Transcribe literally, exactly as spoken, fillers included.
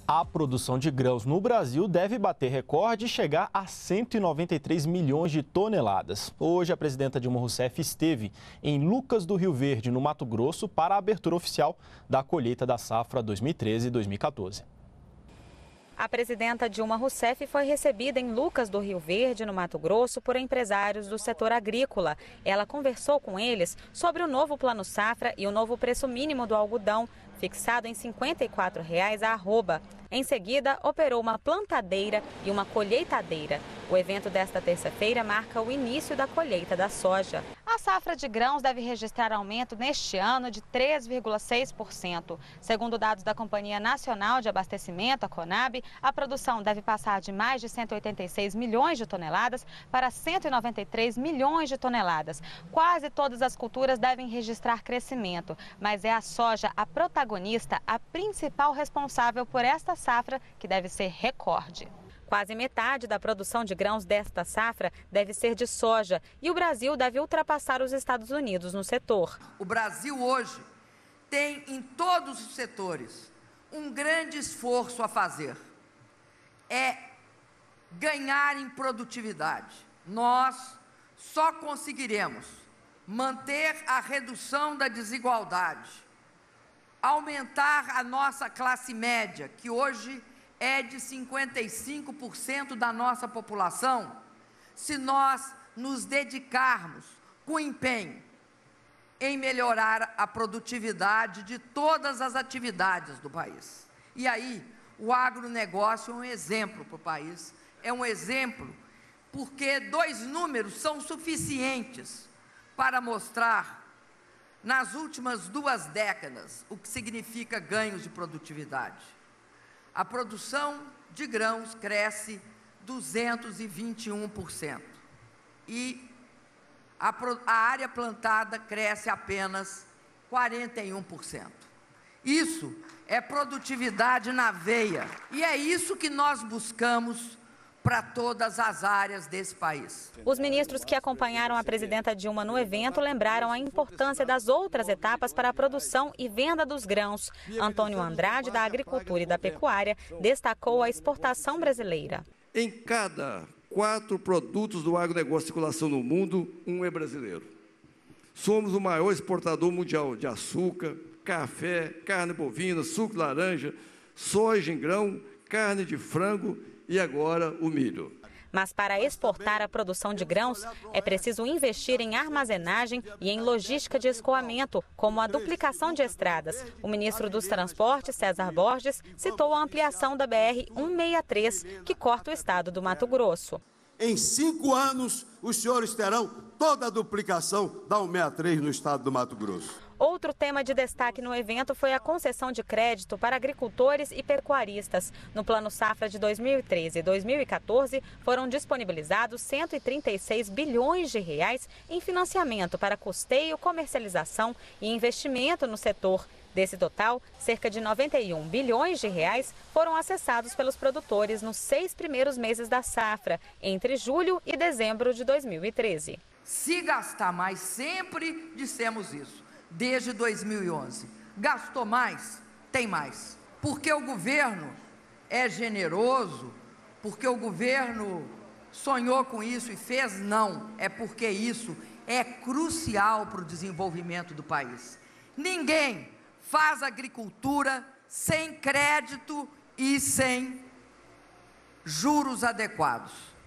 A produção de grãos no Brasil deve bater recorde e chegar a cento e noventa e três milhões de toneladas. Hoje, a presidenta Dilma Rousseff esteve em Lucas do Rio Verde, no Mato Grosso, para a abertura oficial da colheita da safra dois mil e treze e dois mil e quatorze. A presidenta Dilma Rousseff foi recebida em Lucas do Rio Verde, no Mato Grosso, por empresários do setor agrícola. Ela conversou com eles sobre o novo Plano Safra e o novo preço mínimo do algodão, fixado em cinquenta e quatro reais a arroba. Em seguida, operou uma plantadeira e uma colheitadeira. O evento desta terça-feira marca o início da colheita da soja. A safra de grãos deve registrar aumento neste ano de três vírgula seis por cento. Segundo dados da Companhia Nacional de Abastecimento, a Conab, a produção deve passar de mais de cento e oitenta e seis milhões de toneladas para cento e noventa e três milhões de toneladas. Quase todas as culturas devem registrar crescimento, mas é a soja a protagonista, a principal responsável por esta safra, que deve ser recorde. Quase metade da produção de grãos desta safra deve ser de soja e o Brasil deve ultrapassar os Estados Unidos no setor. O Brasil hoje tem em todos os setores um grande esforço a fazer. É ganhar em produtividade. Nós só conseguiremos manter a redução da desigualdade, aumentar a nossa classe média, que hoje é de cinquenta e cinco por cento da nossa população, se nós nos dedicarmos com empenho em melhorar a produtividade de todas as atividades do país. E aí, o agronegócio é um exemplo para o país, é um exemplo porque dois números são suficientes para mostrar, nas últimas duas décadas, o que significa ganhos de produtividade. A produção de grãos cresce duzentos e vinte e um por cento e a, a área plantada cresce apenas quarenta e um por cento. Isso é produtividade na veia e é isso que nós buscamos para todas as áreas desse país. Os ministros que acompanharam a presidenta Dilma no evento lembraram a importância das outras etapas para a produção e venda dos grãos. Antônio Andrade, da Agricultura e da Pecuária, destacou a exportação brasileira. Em cada quatro produtos do agronegócio de circulação no mundo, um é brasileiro. Somos o maior exportador mundial de açúcar, café, carne bovina, suco de laranja, soja em grão, carne de frango e agora o milho. Mas para exportar a produção de grãos, é preciso investir em armazenagem e em logística de escoamento, como a duplicação de estradas. O ministro dos Transportes, César Borges, citou a ampliação da B R cento e sessenta e três, que corta o estado do Mato Grosso. Em cinco anos, os senhores terão toda a duplicação da cento e sessenta e três no estado do Mato Grosso. Outro tema de destaque no evento foi a concessão de crédito para agricultores e pecuaristas. No Plano Safra de dois mil e treze e dois mil e quatorze, foram disponibilizados cento e trinta e seis bilhões de reais em financiamento para custeio, comercialização e investimento no setor. Desse total, cerca de noventa e um bilhões de reais foram acessados pelos produtores nos seis primeiros meses da safra, entre julho e dezembro de dois mil e treze. Se gastar mais, sempre dissemos isso. Desde dois mil e onze. Gastou mais? Tem mais. Porque o governo é generoso, porque o governo sonhou com isso e fez? Não. É porque isso é crucial para o desenvolvimento do país. Ninguém faz agricultura sem crédito e sem juros adequados.